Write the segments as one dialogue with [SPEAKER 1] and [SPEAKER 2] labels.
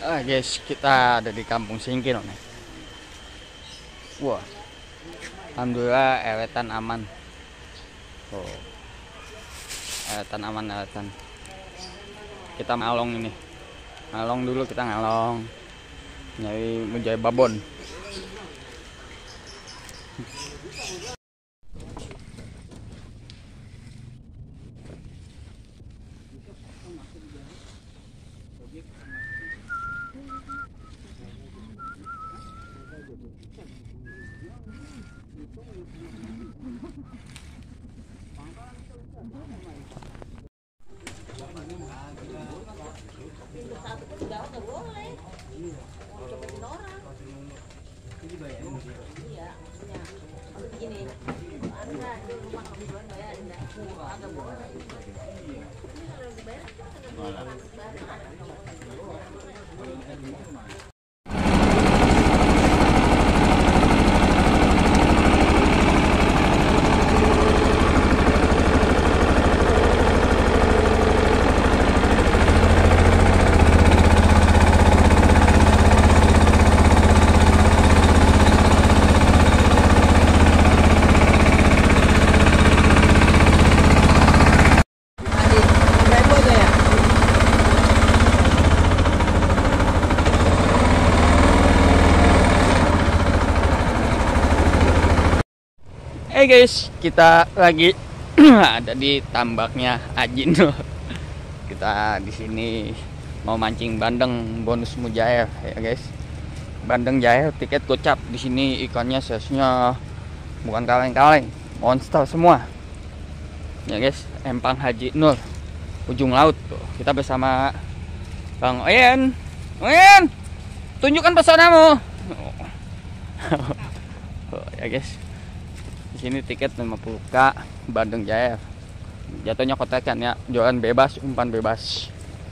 [SPEAKER 1] Guys, kita ada di Kampung Singkil nih. Wah, alhamdulillah ewetan aman. Oh, ewetan aman, ewetan. Kita ngalong ini. Ngalong dulu, kita ngalong. Nyari mujair babon. Guys, kita lagi ada di tambaknya Ajin. Kita di sini mau mancing bandeng bonus mujair ya guys. Bandeng jair tiket gocap. Di sini ikannya size-nya bukan kaleng-kaleng, monster semua. Ya guys, Empang Haji Nur, ujung laut tuh. Kita bersama Bang Oyen. Oyen, tunjukkan pesonamu. Ya guys. Di sini tiket 50k bandeng jair. Jatuhnya kotekan ya, jualan bebas, umpan bebas.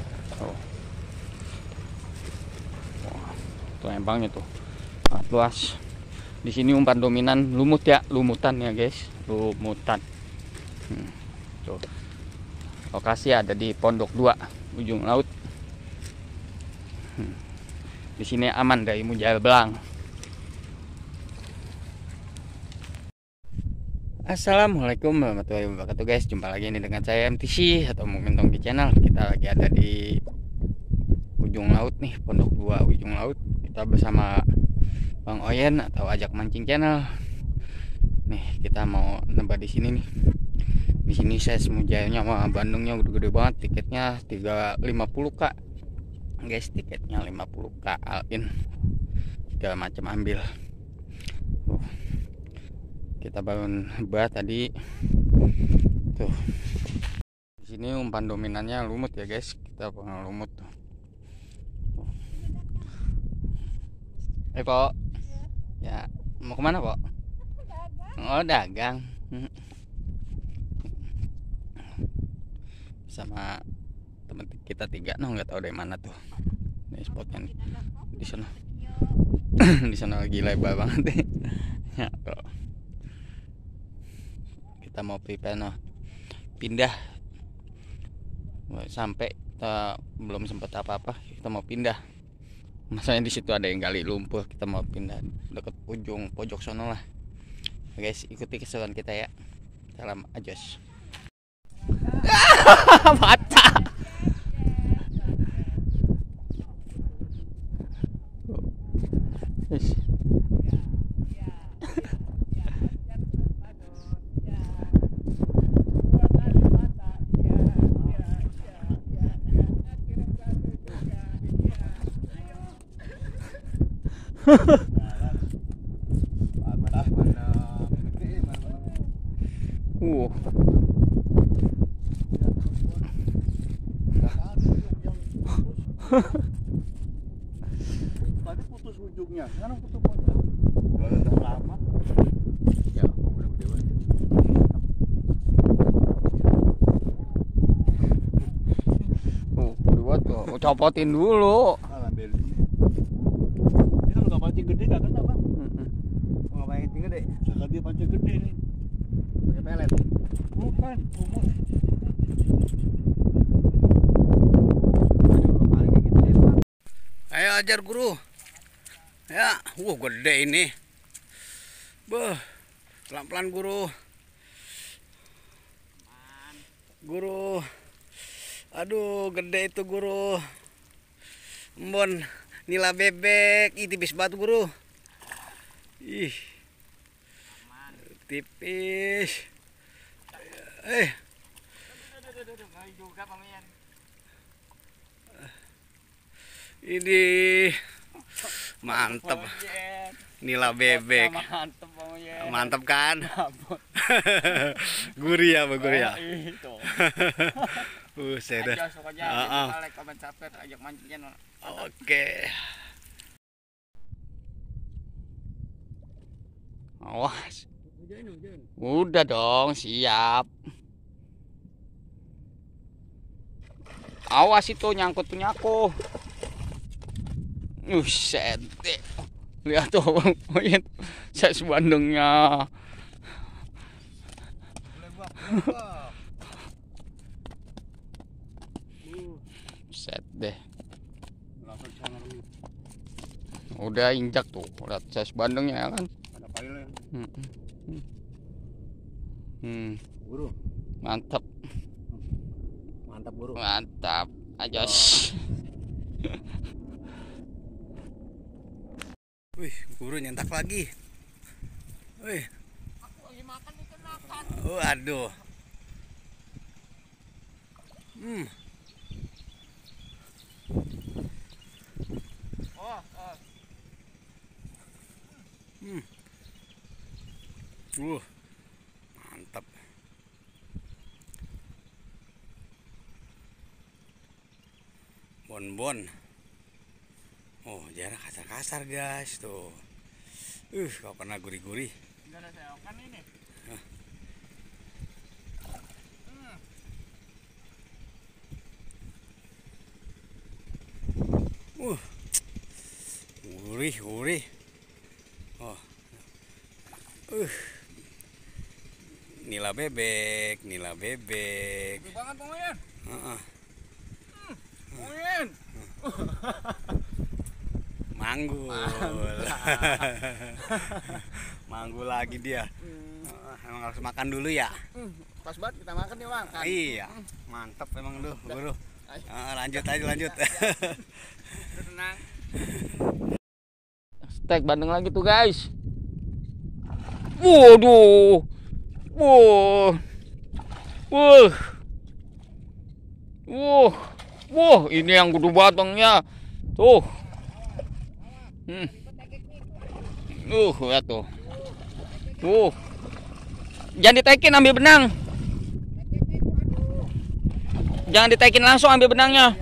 [SPEAKER 1] Tuh empangnya tuh sangat luas. Di sini umpan dominan lumut ya, lumutan ya guys, lumutan. Tuh. Lokasi ada di Pondok 2 ujung laut. Di sini aman dari mujair belang. Assalamualaikum warahmatullahi wabarakatuh guys. Jumpa lagi ini dengan saya MTC atau mungkin Tongki Channel. Kita lagi ada di ujung laut nih, Pondok 2 ujung laut. Kita bersama Bang Oyen atau Ajak Mancing Channel. Nih, kita mau nembak di sini nih. Di sini size mujairnya sama bandengnya udah gede banget. Tiketnya 350k. Guys, tiketnya 50k all-in. Segala macam ambil. Kita bangun bah tadi tuh. Di sini umpan dominannya lumut ya guys. Kita pengen lumut tuh. Pok. Ya, mau kemana Pok? Oh, dagang. Sama teman kita 3, nggak tahu dari mana tuh. Ini spotnya nih. Di sana. Di sana lagi lebar banget. Ya, tuh. Kita mau prepare pindah sampai kita belum sempat apa-apa, kita mau pindah. Masalahnya di situ ada yang gali lumpur, kita mau pindah dekat ujung pojok sono lah. Guys, ikuti keseruan kita ya. Salam ajos. Mata.
[SPEAKER 2] Tadi putus ujungnya, sekarang putus pojok. Udah lama. Ya, udah gede banget.
[SPEAKER 1] Dua tuh, copotin dulu.
[SPEAKER 2] Ini kalau nggak pancing gede kagak apa? Nggak pancing gede. Sekarang dia pancing gede nih. Pakai pelet. Bukan, umur. Ayo ajar guru. Ya, gede ini. Beuh, pelan-pelan guru. Guru. Aduh, gede itu guru. Embon, nila bebek. Ih, tipis banget guru. Ih. Tipis. Ini mantep. Nila bebek. Mantep kan? Gurih ya, gurih ya. Buset dah. Oke.
[SPEAKER 1] Awas. Udah dong, siap. Awas itu nyangkut punya aku. Set. Lihat tuh, saya sebandengnya. Set deh. Udah injak tuh, lihat saya sebandengnya ya kan.
[SPEAKER 2] Guru.
[SPEAKER 1] Mantap.
[SPEAKER 2] Mantap guru.
[SPEAKER 1] Mantap. Ajos.
[SPEAKER 2] Wih, guru nyentak lagi. Wih.
[SPEAKER 1] Aku lagi makan ikan makan.
[SPEAKER 2] Waduh. Mantap. Bon. Oh, jarak kasar-kasar guys tuh. Kok pernah gurih-gurih.
[SPEAKER 1] Enggak ada seokan ini.
[SPEAKER 2] Gurih. Oh. Nila bebek.
[SPEAKER 1] Gede banget Bang Uyen. Uyen.
[SPEAKER 2] Manggul. Manggul lagi dia. Emang harus makan dulu ya.
[SPEAKER 1] Pas banget kita makan nih Bang.
[SPEAKER 2] Iya, mantap emang lu guru. Lanjut aja.
[SPEAKER 1] Tenang. Stek bandeng lagi tuh guys. Waduh. Wah, ini yang kudu batangnya. Tuh. Lihat tuh. Jangan ditekin, ambil benang. Jangan ditekin langsung, ambil benangnya.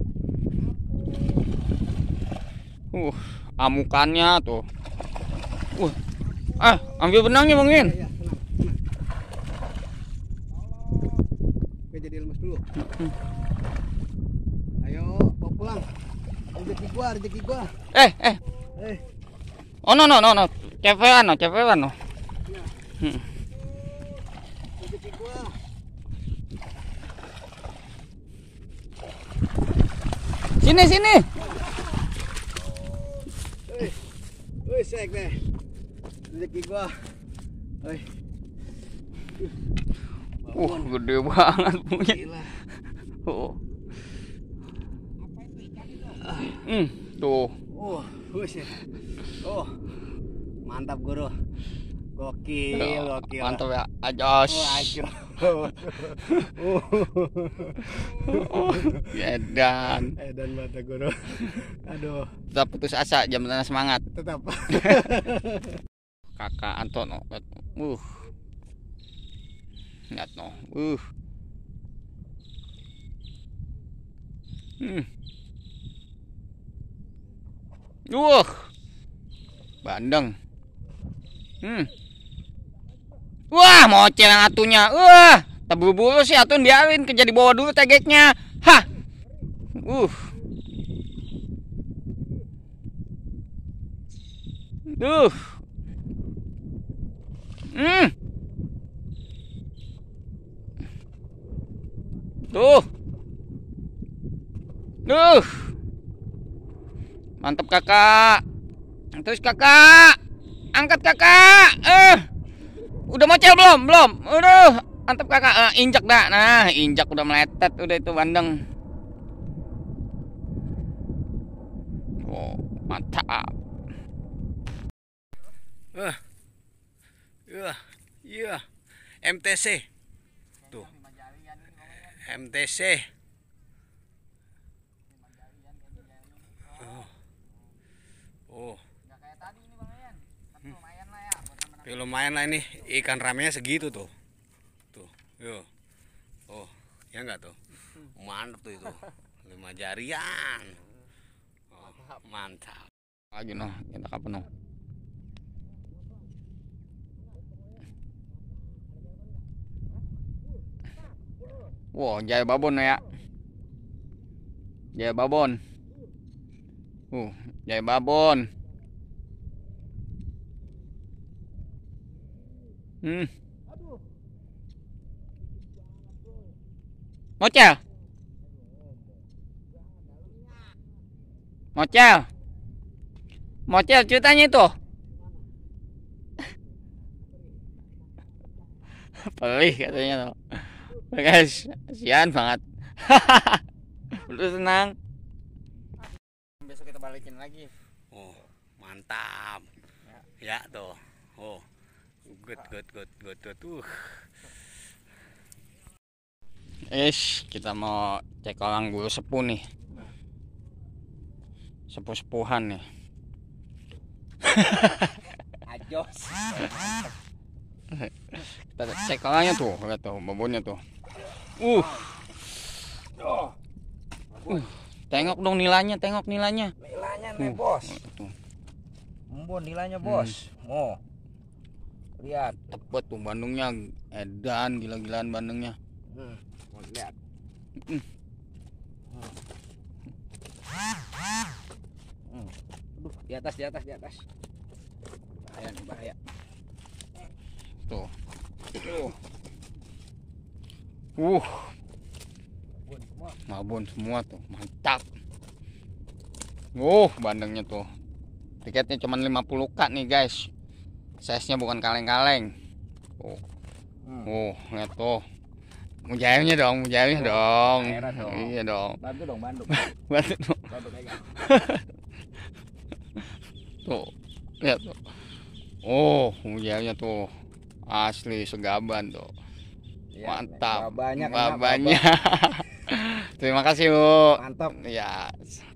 [SPEAKER 1] Amukannya tuh. Ambil benangnya Bang Uyen.
[SPEAKER 2] Oke, jadi lemes dulu. Ayo, bawa pulang. Rezeki gua.
[SPEAKER 1] Oh no. Cepean no.
[SPEAKER 2] Rezeki gua.
[SPEAKER 1] Sini.
[SPEAKER 2] Sek deh. Rezeki gua.
[SPEAKER 1] Gede banget punya. Tuh.
[SPEAKER 2] Mantap guru. Gokil.
[SPEAKER 1] Mantap ya, ajos. Edan
[SPEAKER 2] mata guru. Aduh.
[SPEAKER 1] Tetap putus asa, jam tanah semangat.
[SPEAKER 2] Tetap.
[SPEAKER 1] Kakak Antono. Lihat no. Bandeng. Wah, mocel yang atunya. Tak buru-buru sih atun, biarin kerja di bawah dulu tegeknya. Hah. Tuh. Mantap kakak. Terus kakak, angkat kakak. Udah mocel belum? Belum. Udah, mantap kakak. Injak dah. Nah, injak udah meletet udah itu bandeng. Oh, mantap. Iya. MTC. Tuh. MTC. Oh. Tapi lumayan lah ini ikan ramenya segitu tuh. Tuh, yo. Oh, ya enggak tuh? Mantap tuh itu. 5 jarian. Oh, mantap. Lagi noh, kita kapan noh? Wow, jaya babon ya. Jaya babon. Jaya babon. Mocel. Mocel. Mocel ceritanya itu. Pelih katanya tuh. Guys, kasihan banget. Udah senang. Besok kita balikin lagi. Oh, mantap. Ya tuh. Oh. Good. Kita mau cek kolang bulu sepuh nih. Sepuh-sepuhan nih. Ajos. Kita cek kolangnya tuh, lihat tuh babonnya tuh. Tengok dong nilainya, tengok nilainya.
[SPEAKER 2] Nilainya nih, Bos. Embun nilainya, Bos. Mau. Lihat,
[SPEAKER 1] tebet tuh bandungnya, edan gila-gilaan bandungnya.
[SPEAKER 2] Mau lihat. Aduh, di atas. Bahaya.
[SPEAKER 1] Tuh. Babon semua tuh, mantap. Bandengnya tuh. Tiketnya cuma 50k nih, guys. Size-nya bukan kaleng-kaleng. Lihat tuh. Mujairnya dong. Iya dong.
[SPEAKER 2] Bantu dong.
[SPEAKER 1] Bantu dong. Tuh, lihat tuh. Mujairnya tuh. Asli segaban tuh.
[SPEAKER 2] Ya,
[SPEAKER 1] mantap.
[SPEAKER 2] Babanya.
[SPEAKER 1] Terima kasih, Bu.
[SPEAKER 2] Mantap.
[SPEAKER 1] Ya.